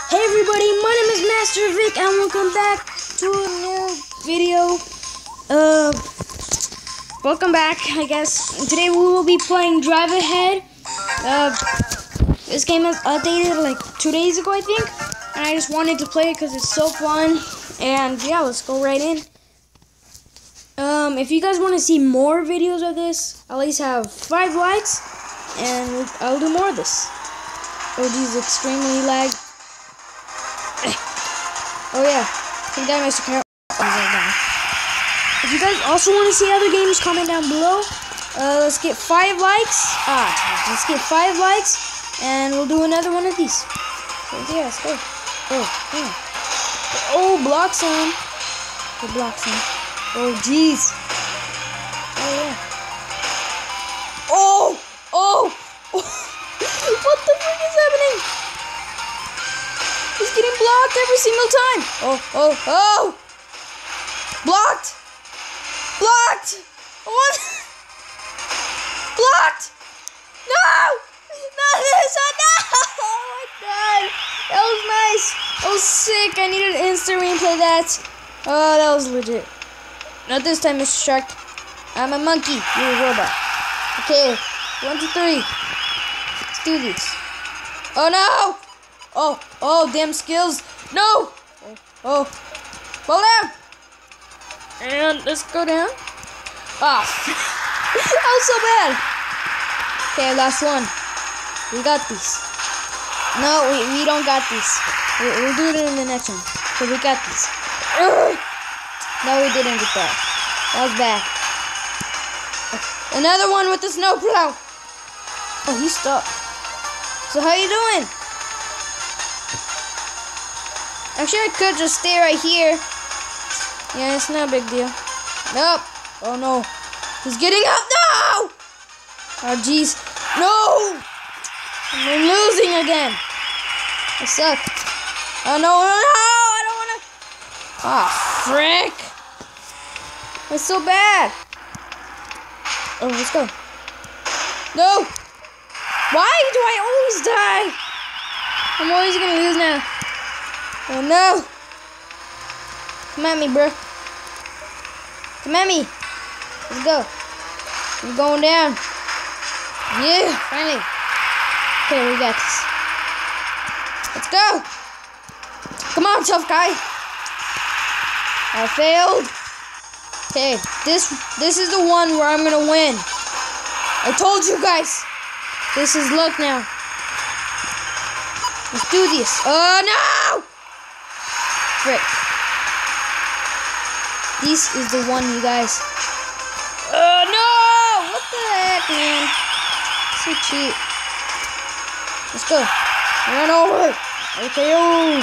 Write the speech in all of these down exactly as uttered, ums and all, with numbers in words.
Hey everybody, my name is Master Vic and welcome back to a new video. Uh, welcome back, I guess. And today we will be playing Drive Ahead. Uh, this game was updated like two days ago, I think. And I just wanted to play it because it's so fun. And yeah, let's go right in. Um, if you guys want to see more videos of this, at least have five likes, and I'll do more of this. Oh geez, extremely lag. Oh yeah, I think that Mister Carol. If you guys also want to see other games, comment down below. Uh, let's get five likes. Ah, let's get five likes, and we'll do another one of these. So yeah, let's go. Oh, yeah. Oh, block zone. The block zone. Oh jeez. Oh yeah. Oh, oh. What the frick is happening? He's getting blocked every single time. Oh, oh, oh. Blocked. Blocked. What? Blocked. No. Not this one. No. Oh my god. That was nice. That was sick. I needed to instant replay that. Oh, that was legit. Not this time, Mister Shark. I'm a monkey. You're a robot. Okay. One, two, three. Let's do this. Oh no! Oh, oh, damn skills. No! Oh, oh. Fall down! And let's go down. Ah. That was so bad. Okay, last one. We got this. No, we, we don't got this. We, we'll do it in the next one. So we got this. Ugh. No, we didn't get that. That was bad. Another one with the snowplow. Oh, he stopped. So how you doing? Actually, I could just stay right here. Yeah, it's not a big deal. Nope. Oh no. He's getting up. No! Oh jeez. No! I'm losing again. I suck. Oh no, no, no! I don't wanna. Ah, oh, frick! It's so bad. Oh, let's go. No! Why do I always die? I'm always gonna lose now. Oh no! Come at me, bro. Come at me. Let's go. I'm going down. Yeah, finally. Okay, we got this. Let's go. Come on, tough guy. I failed. Okay, this this is the one where I'm gonna win. I told you guys. This is luck now. Let's do this. Oh no! Frick. This is the one, you guys. Oh no! What the heck, man? So cheap. Let's go. Run over. Okay, oh.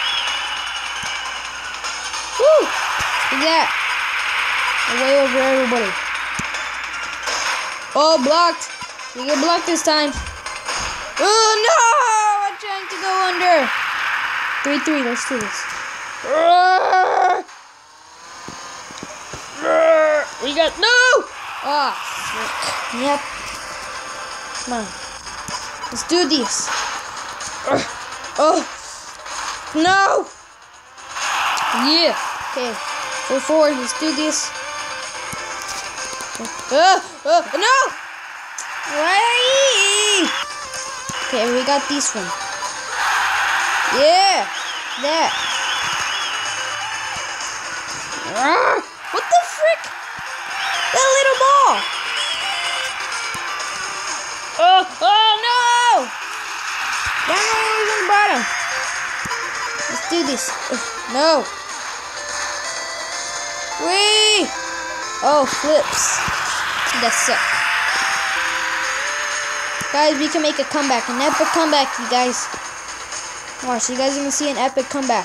Woo! Look at that. Way over everybody. Oh, blocked. We get blocked this time. Oh no! I'm trying to go under. three three, let's do this. We got no! Ah, oh, frick. Yep. Come on. Let's do this. Oh no! Yeah. Okay. Go forward, let's do this. Uh, uh, no! Why? Okay, we got this one. Yeah, that. Uh, what the frick? That little ball. Oh, oh no! Down on the bottom. Let's do this. Uh, no. Wee! Oh, flips. That suck. Guys, we can make a comeback. An epic comeback, you guys. Watch, you guys are gonna see an epic comeback.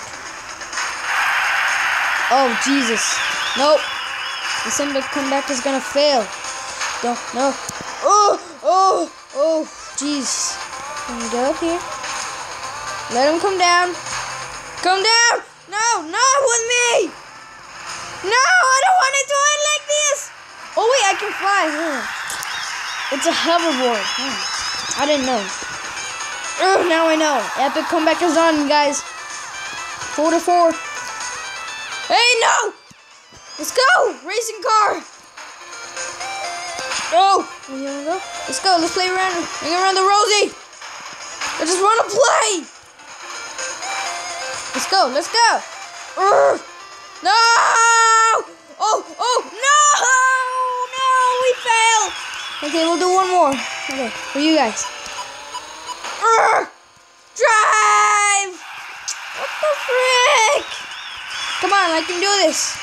Oh, Jesus. Nope. This epic comeback is gonna fail. Don't, no. Oh, oh, oh, jeez. Can you get up here? Let him come down. Come down! No, not with me! No, I don't want to do it like this! Oh, wait, I can fly. Huh. It's a hoverboard. Huh. I didn't know. Ugh, now I know. Epic comeback is on, guys. Four to four. Hey, no! Let's go! Racing car! Oh! Here we go. Let's go. Let's play around. Hang around the Rosie. I just want to play. Let's go. Let's go. Urgh. No! Oh! Oh! No! No! We failed. Okay, we'll do one more. Okay, for you guys. Urgh. Drive! What the frick? Come on, I can do this.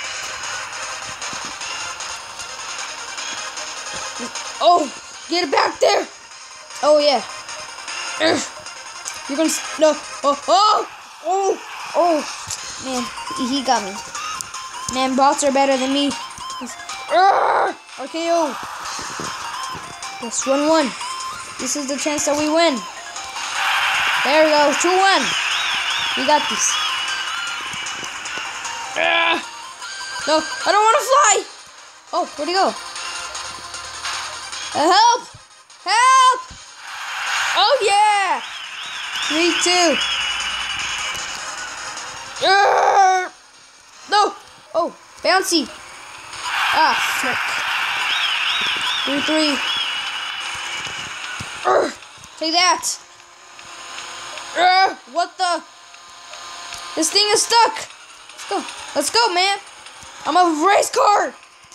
Oh, get it back there. Oh, yeah. Urgh. You're gonna... No. Oh, oh, oh, oh. Man, he got me. Man, bots are better than me. Urgh. R K O. Yes, one one. This is the chance that we win. There we go. two one. We got this. Uh, no, I don't want to fly. Oh, where'd he go? Uh, help! Help! Oh, yeah! three two. Uh, no! Oh, bouncy. Ah, frick. three three. Uh, take that. Uh, what the? This thing is stuck. Let's go. Let's go, man. I'm a race car.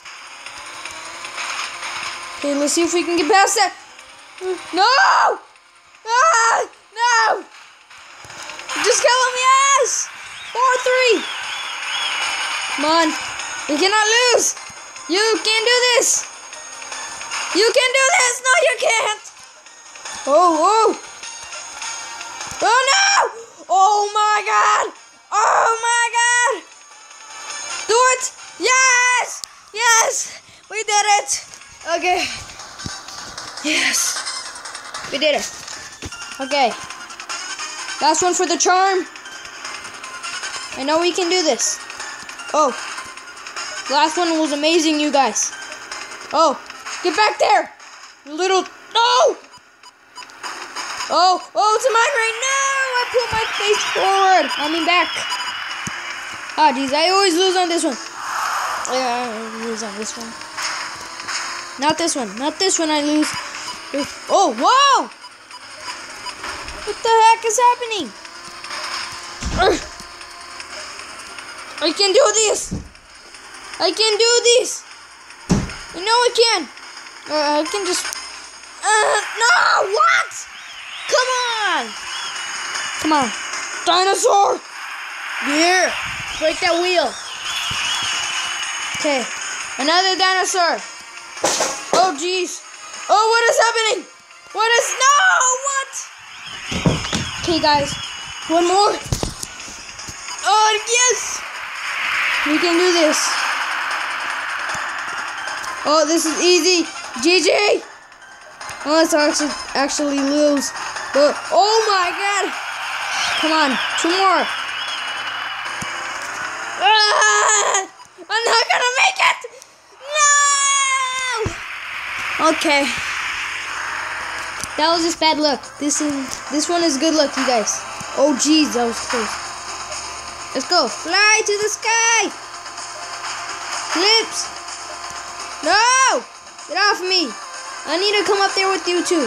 Okay, let's see if we can get past that. No! Ah! No! You're just killing me, ass! four three. Come on. We cannot lose. You can do this. You can do this. No, you can't. Oh, oh. Oh, no! Oh, my God. Oh, my God. Do it. Yes. Yes. We did it. Okay. Yes. We did it. Okay. Last one for the charm. I know we can do this. Oh. The last one was amazing, you guys. Oh. Get back there. You little... No. Oh. Oh, it's mine right now. I put my face forward. I mean back. Ah, geez. I always lose on this one. Yeah, I always lose on this one. Not this one. Not this one I lose. Oh, whoa! What the heck is happening? Urgh. I can do this. I can do this. I know I can. Uh, I can just... Uh, no! What? Come on! Come on. Dinosaur! Here. Break that wheel. Okay. Another dinosaur. Oh, jeez. Oh, what is happening? What is... No! What? Okay, guys. One more. Oh, yes! We can do this. Oh, this is easy. G G! Unless I actually, actually lose. But, oh, my God. Come on. Two more. Ah! I'm not gonna make it! No! Okay. That was just bad luck. This is this one is good luck, you guys. Oh jeez, that was close. Let's go. Fly to the sky! Flips! No! Get off me! I need to come up there with you too.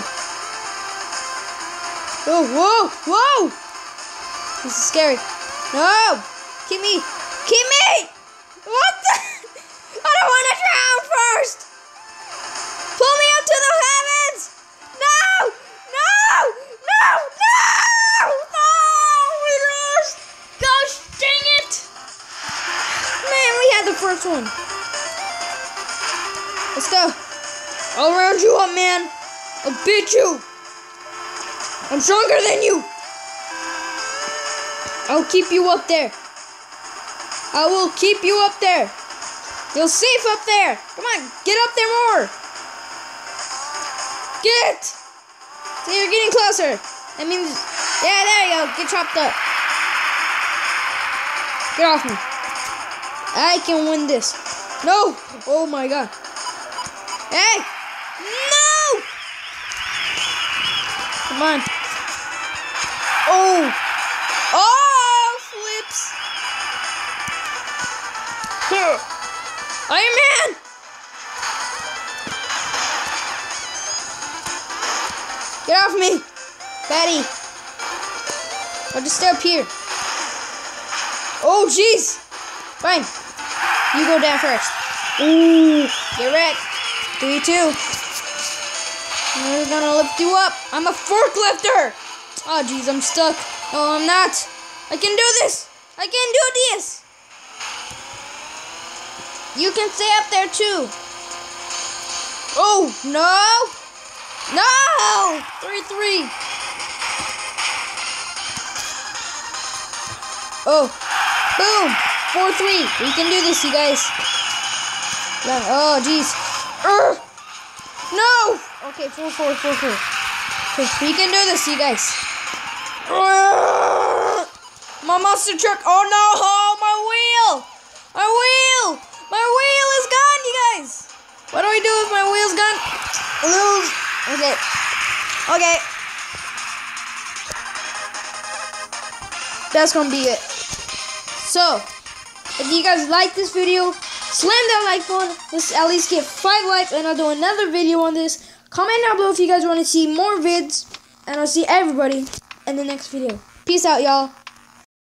Oh, whoa! Whoa! This is scary. No! Keep me! Keep me! What the? I don't want to drown first! Pull me up to the heavens! No! No! No! No! No! We lost! Gosh dang it! Man, we had the first one. Let's go. I'll round you up, man. I'll beat you. I'm stronger than you. I'll keep you up there. I will keep you up there. You're safe up there. Come on, get up there more. Get. See, you're getting closer. That means, yeah, there you go. Get chopped up. Get off me. I can win this. No. Oh my God. Hey. No. Come on. Oh! Oh! Flips! Here! Iron Man! Get off me! Betty! I'll just stay up here. Oh, jeez! Fine. You go down first. Ooh! Get wrecked. three two. We're gonna lift you up. I'm a forklifter! Oh, jeez, I'm stuck. No, I'm not. I can do this! I can do this! You can stay up there, too. Oh, no! No! three three. Oh. Boom! four three. We can do this, you guys. Oh, jeez. Urgh. No! Okay, four four, four four. Okay, we can do this, you guys. Urgh. My monster truck. Oh, no! Oh, my wheel! My wheel! My wheel is gone, you guys! What do I do if my wheel's gone? Lose. Okay. Okay. That's gonna be it. So, if you guys like this video, slam that like button. Let's at least get five likes, and I'll do another video on this. Comment down below if you guys want to see more vids, and I'll see everybody in the next video. Peace out, y'all.